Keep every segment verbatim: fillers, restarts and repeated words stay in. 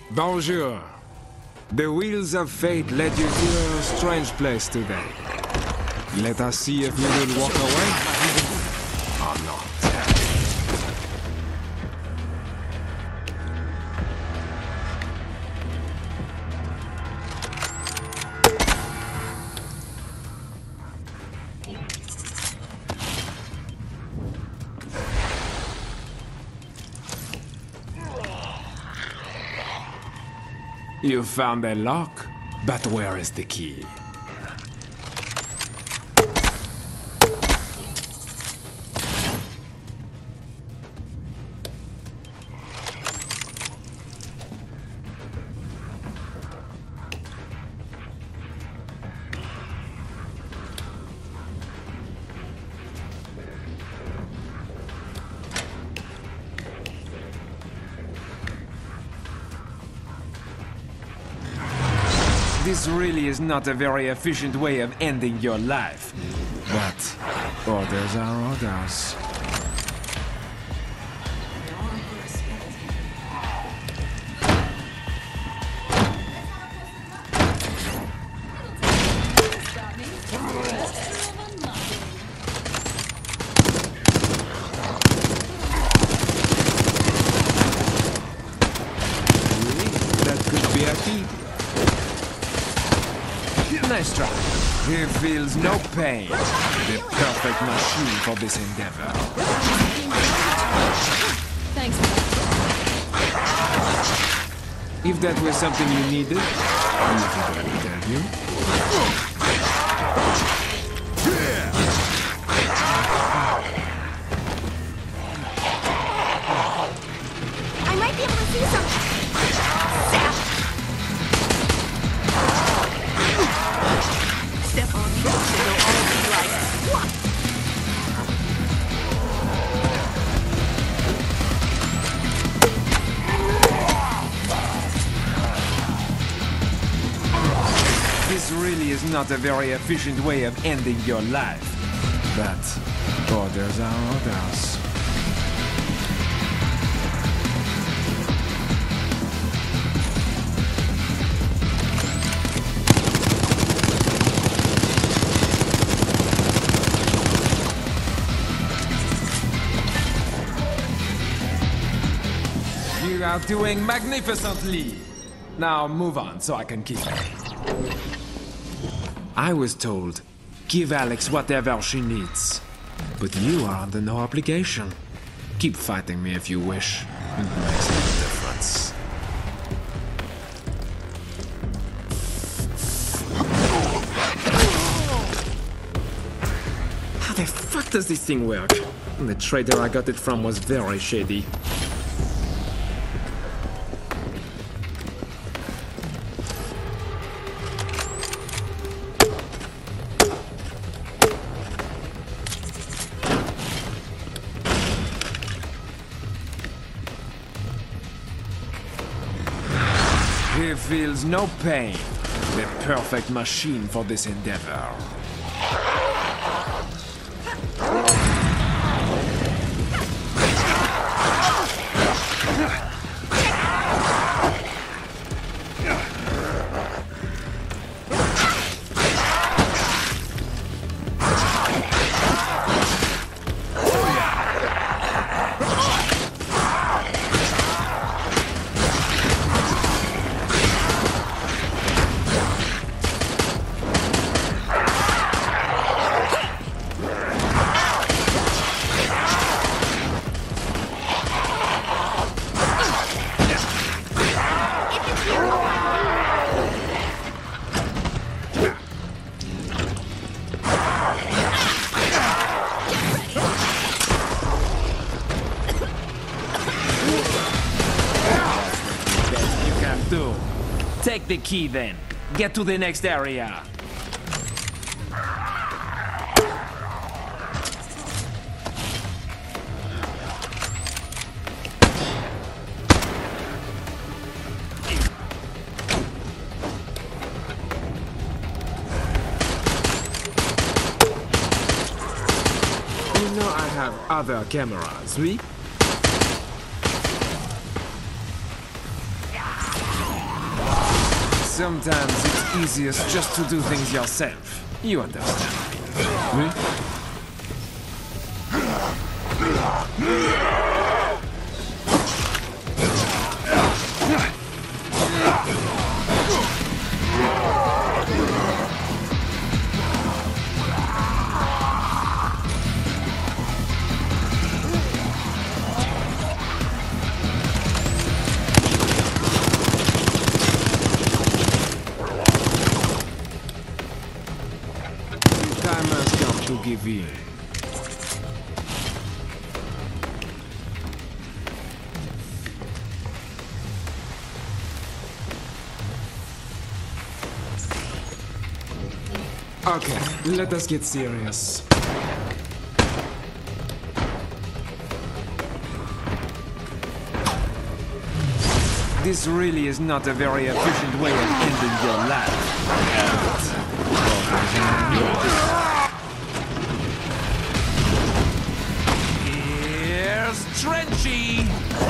Bonjour. The wheels of fate led you to a strange place today. Let us see if you will walk away or not. You found a lock, but where is the key? This really is not a very efficient way of ending your life. But orders are orders. That could be a key. Nice try. He feels no pain. The perfect machine for this endeavor. Thanks for that. If that was something you needed, you think I would tell you? I might be able to see something. Step on rocks and they'll all be like, what? This really is not a very efficient way of ending your life. But orders are orders. You are doing magnificently. Now move on so I can keep her. I was told, give Alex whatever she needs. But you are under no obligation. Keep fighting me if you wish. It makes no difference. How the fuck does this thing work? The trader I got it from was very shady. He feels no pain. The perfect machine for this endeavor. Do. Take the key then. Get to the next area. You know I have other cameras, oui? Sometimes it's easiest just to do things yourself. You understand me? Oui? To give in. Okay, let us get serious. This really is not a very efficient way of ending your life. Trenchy!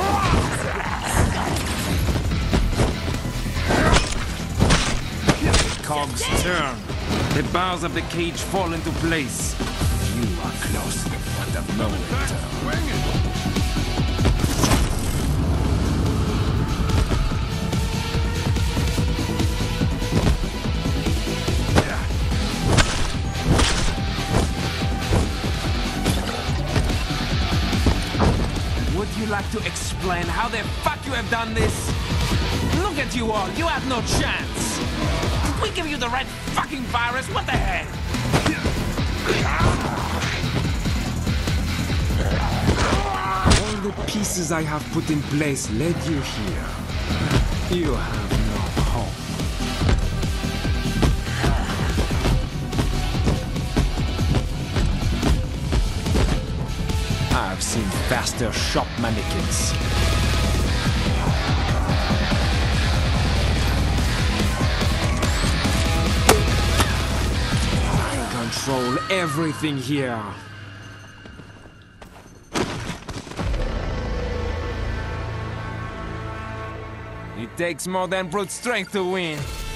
The cogs turn. The bars of the cage fall into place. You are close to the point of no return. Would you like to explain how the fuck you have done this? Look at you all, you had no chance. Did we give you the right fucking virus? What the hell? All the pieces I have put in place led you here. You have no hope. I've seen faster shop mannequins. I control everything here. It takes more than brute strength to win.